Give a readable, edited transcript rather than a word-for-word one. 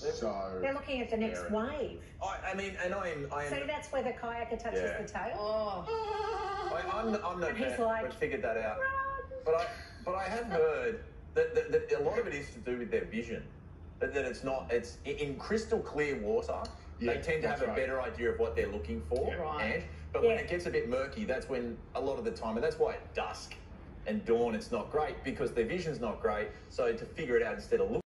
so they're looking at the next wave. I mean, and I'm. So that's where the kayaker touches the tail. Oh. I'm no vet, like, but figured that out. Run. But I have heard that a lot of it is to do with their vision. That it's not. It's in crystal clear water. They tend to have a better idea of what they're looking for. But when it gets a bit murky, that's when a lot of the time, and that's why at dusk and dawn it's not great, because their vision's not great. So to figure it out instead of looking